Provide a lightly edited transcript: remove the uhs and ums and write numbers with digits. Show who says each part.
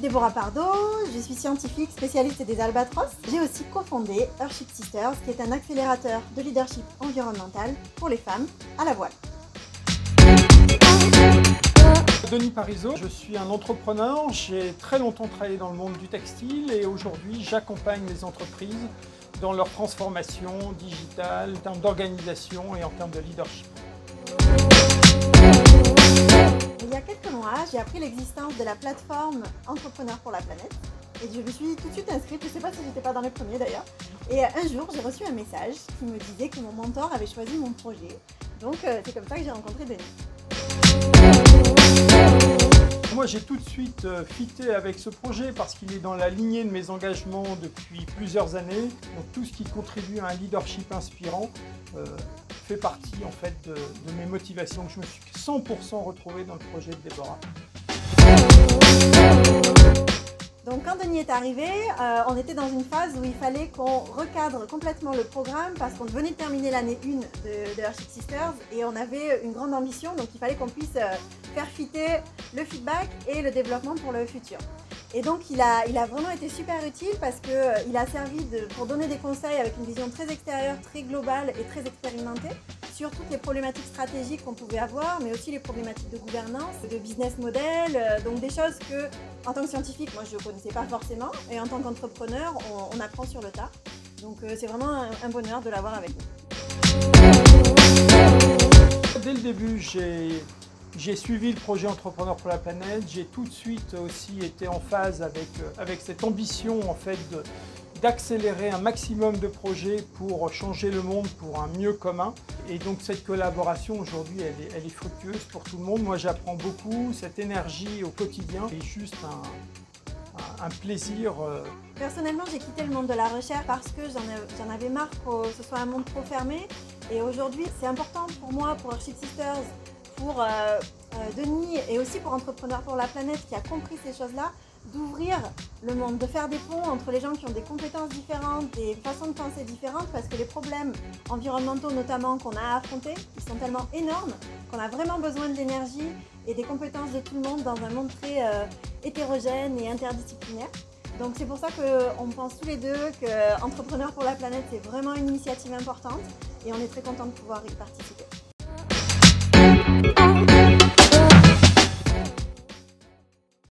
Speaker 1: Déborah Pardo, je suis scientifique spécialiste des albatros. J'ai aussi cofondé Earthship Sisters, qui est un accélérateur de leadership environnemental pour les femmes à la voile.
Speaker 2: Denis Parisot, je suis un entrepreneur, j'ai très longtemps travaillé dans le monde du textile et aujourd'hui j'accompagne les entreprises dans leur transformation digitale, en termes d'organisation et en termes de leadership.
Speaker 1: Il y a quelques mois, j'ai appris l'existence de la plateforme Entrepreneurs pour la planète et je me suis tout de suite inscrite, je ne sais pas si j'étais pas dans les premiers d'ailleurs. Et un jour, j'ai reçu un message qui me disait que mon mentor avait choisi mon projet. Donc c'est comme ça que j'ai rencontré Denis.
Speaker 2: Moi j'ai tout de suite fité avec ce projet parce qu'il est dans la lignée de mes engagements depuis plusieurs années. Donc tout ce qui contribue à un leadership inspirant fait partie en fait de mes motivations. Je me suis 100% retrouvé dans le projet de Déborah.
Speaker 1: Donc quand Denis est arrivé, on était dans une phase où il fallait qu'on recadre complètement le programme parce qu'on venait de terminer l'année 1 de Earthship Sisters et on avait une grande ambition, donc il fallait qu'on puisse faire fitter le feedback et le développement pour le futur. Et donc il a vraiment été super utile parce qu'il a servi pour donner des conseils avec une vision très extérieure, très globale et très expérimentée sur toutes les problématiques stratégiques qu'on pouvait avoir, mais aussi les problématiques de gouvernance, de business model, donc des choses que, en tant que scientifique, moi je ne connaissais pas forcément, et en tant qu'entrepreneur, on apprend sur le tas. Donc c'est vraiment un bonheur de l'avoir avec nous.
Speaker 2: Dès le début, j'ai suivi le projet Entrepreneurs pour la planète, j'ai tout de suite aussi été en phase avec cette ambition en fait d'accélérer un maximum de projets pour changer le monde pour un mieux commun. Et donc cette collaboration aujourd'hui, elle est fructueuse pour tout le monde. Moi j'apprends beaucoup, cette énergie au quotidien est juste un plaisir.
Speaker 1: Personnellement, j'ai quitté le monde de la recherche parce que j'en avais marre que ce soit un monde trop fermé. Et aujourd'hui, c'est important pour moi, pour Earthship Sisters, pour Denis et aussi pour Entrepreneurs pour la planète qui a compris ces choses-là, d'ouvrir le monde, de faire des ponts entre les gens qui ont des compétences différentes, des façons de penser différentes, parce que les problèmes environnementaux notamment qu'on a à affronter, ils sont tellement énormes qu'on a vraiment besoin de l'énergie et des compétences de tout le monde dans un monde très hétérogène et interdisciplinaire. Donc c'est pour ça qu'on pense tous les deux que Entrepreneurs pour la planète c'est vraiment une initiative importante et on est très contents de pouvoir y participer.